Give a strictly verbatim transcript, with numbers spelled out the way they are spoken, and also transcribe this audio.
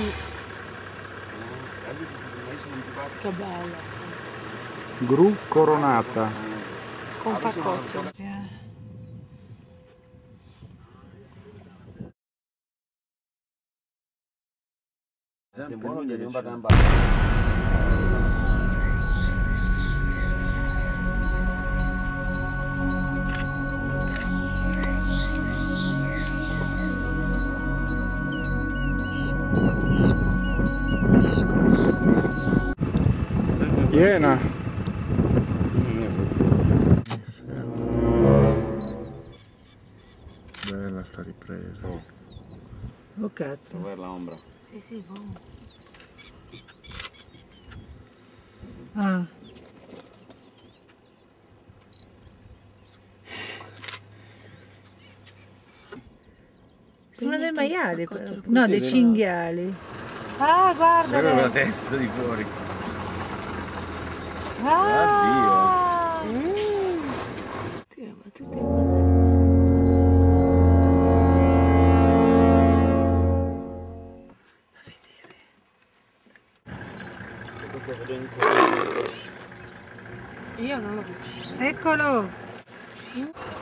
Che bella. Gru coronata. Con facoccio. Se buono gli non vado a imbattere. Piena. Bella sta ripresa. Oh, Oh cazzo. per l'ombra. Sì, sì, buono. Ah. Sembra dei maiali, però. No, dei cinghiali. Ah, guarda! Guarda la testa di fuori. Ah! Addio! Mm. Tira, ma tu ti a vedere. Io non l'ho visto. Eccolo!